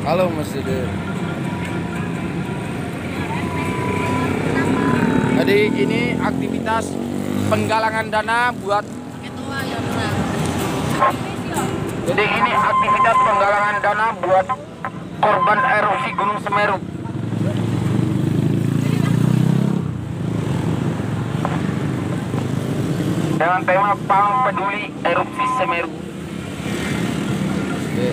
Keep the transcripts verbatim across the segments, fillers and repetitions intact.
Halo Mas Dede. Jadi ini aktivitas penggalangan dana buat Jadi ini aktivitas penggalangan dana buat korban erupsi Gunung Semeru. Dengan tema Pang Peduli Erupsi Semeru. Oke.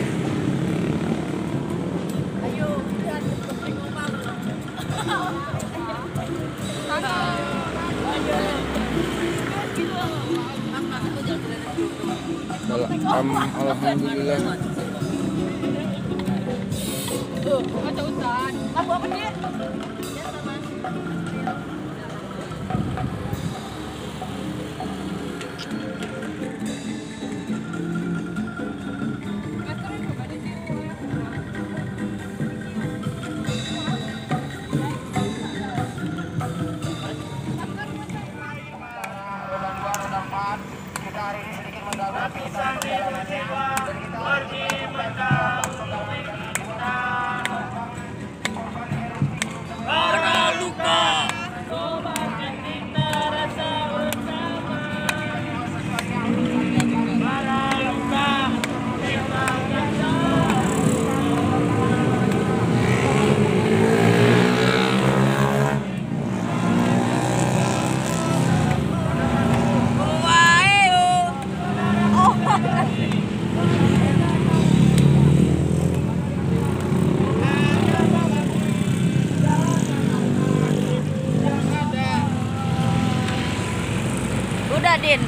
Um, Alhamdulillah. Udah, Din.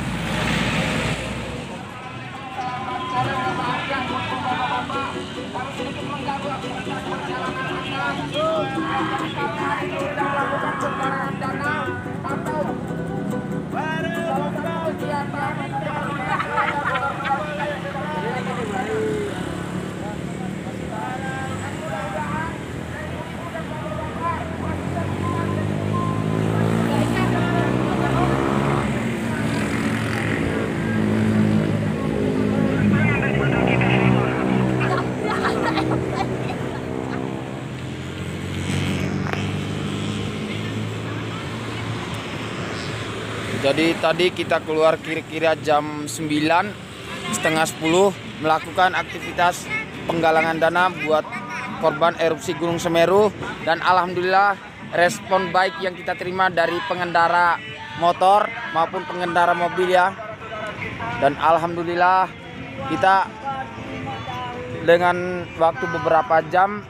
Jadi tadi kita keluar kira-kira jam sembilan setengah sepuluh melakukan aktivitas penggalangan dana buat korban erupsi Gunung Semeru, dan alhamdulillah respon baik yang kita terima dari pengendara motor maupun pengendara mobil ya. Dan alhamdulillah kita dengan waktu beberapa jam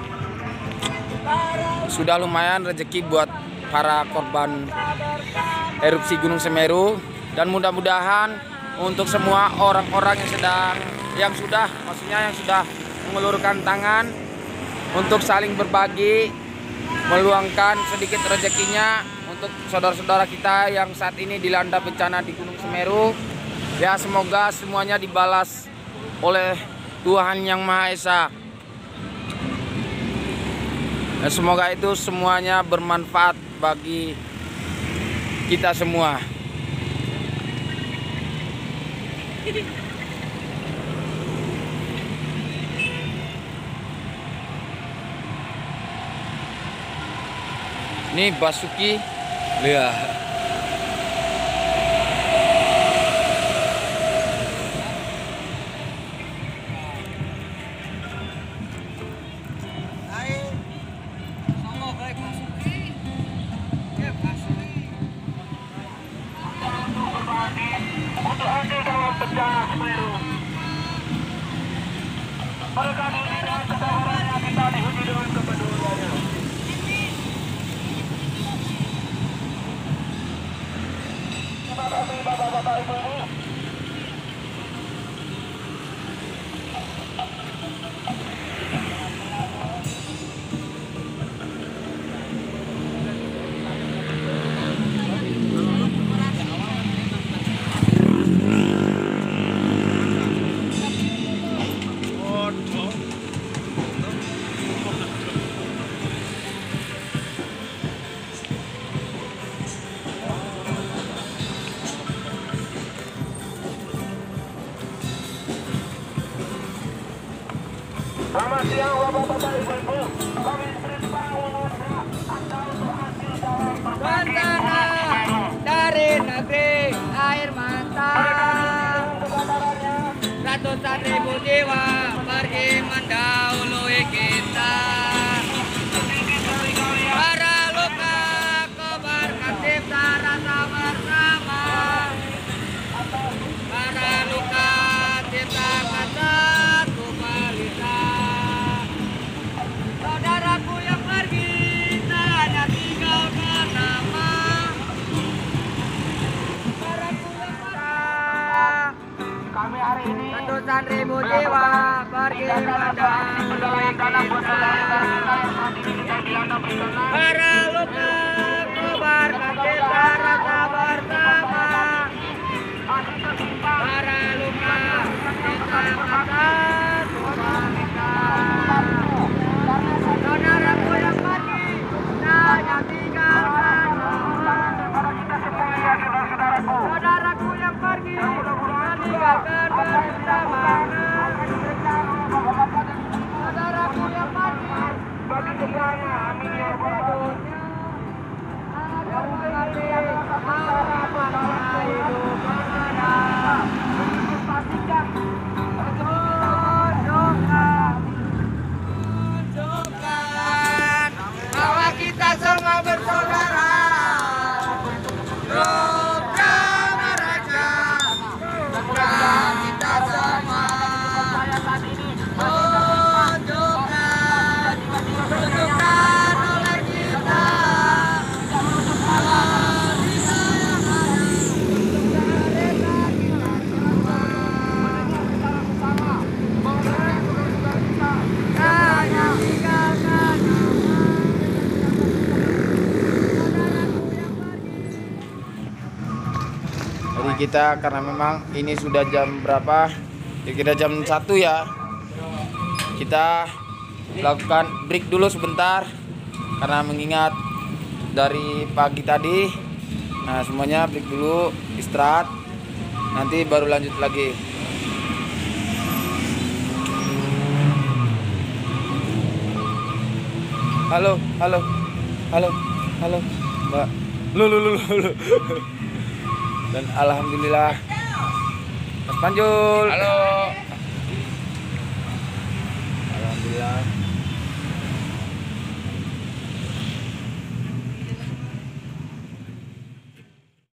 sudah lumayan rezeki buat para korban erupsi Gunung Semeru, dan mudah-mudahan untuk semua orang-orang yang sedang yang sudah maksudnya yang sudah mengulurkan tangan untuk saling berbagi, meluangkan sedikit rezekinya untuk saudara-saudara kita yang saat ini dilanda bencana di Gunung Semeru. Ya, semoga semuanya dibalas oleh Tuhan Yang Maha Esa. Dan semoga itu semuanya bermanfaat bagi kita semua. Ini Basuki, lihat. Untuk hadir dalam bencana Semeru. Mereka dengan kesabarannya kita diuji dengan kepeduliannya. Terima kasih Bapak-bapak Ibu-ibu. Selamat siang Bapak-bapak Ibu-ibu. Kami beritahu Anda untuk hasil dalam Bencana dari negeri air mata, ratusan ribu jiwa pergi mendahului kita. Para luka kobarkan cipta rasa bersama. Para luka ciptakan satu balita. Saudaraku yang pergi hanya tinggalkan nama. Saudaraku yang pergi. kami hari ini Ratusan ribu jiwa pergi mendahului kita. Para luka kobarkan cipta rasa bersama. Para luka ciptakan satu balita. Saudaraku yang pergi hanya tinggalkan nama. Saudaraku yang pergi meninggalkan bersama. Saudaraku yang pergi bagi semuanya, amin ya Rabbal yang mengerti harapan hidup ada. Pastikan tunjukkan tunjukkan bahwa kita semua bersaudara. Roda mereka dan kita semua tunjukkan tunjukkan oleh kita bahwa kita yang ada untuk mereka kita semua hanya tinggalkan Jadi kita karena memang ini sudah jam berapa? Ya kita jam satu ya. Kita lakukan break dulu sebentar karena mengingat dari pagi tadi. Nah, semuanya break dulu, istirahat. Nanti baru lanjut lagi. Halo, halo. Halo, halo. Mbak. Lu lu lu lu. Dan alhamdulillah Mas Panjul. Halo. Alhamdulillah